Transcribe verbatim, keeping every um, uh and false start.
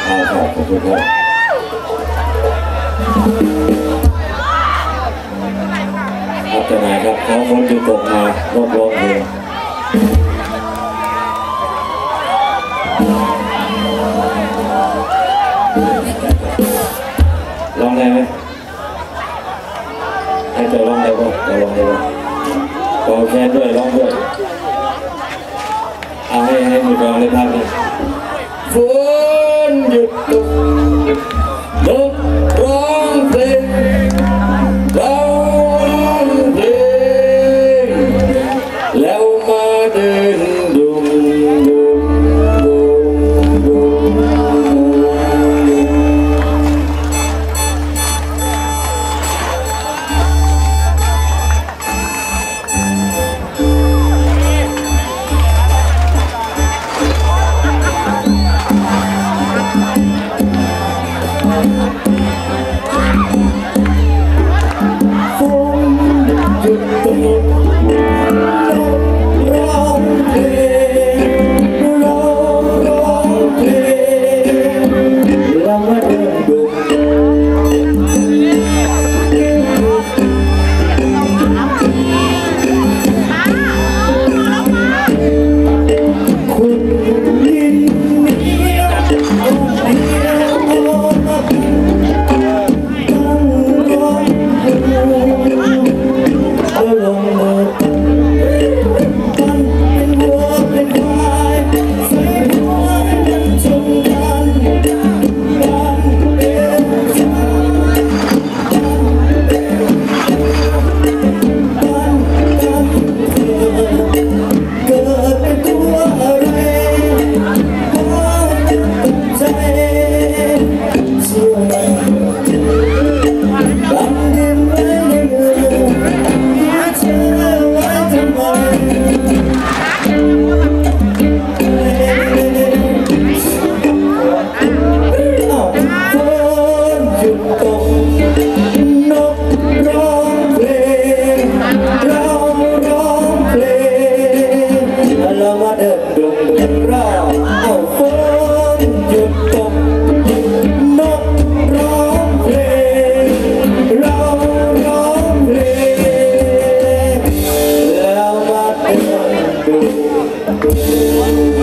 เอาครับขอบคุณครับครับทนายครับเขาคนอยู่ตรงมารอบรองเลยลองได้ไหมให้เธอลองได้ป่ะเราลองได้ป่ะขอแค่ด้วยลองด้วยเอาให้ให้มือลองเลยครับฝนหยุดตกนกร้องเพลงเราร้องเพลงแล้วมาเดินดุมดุมดุมดุม One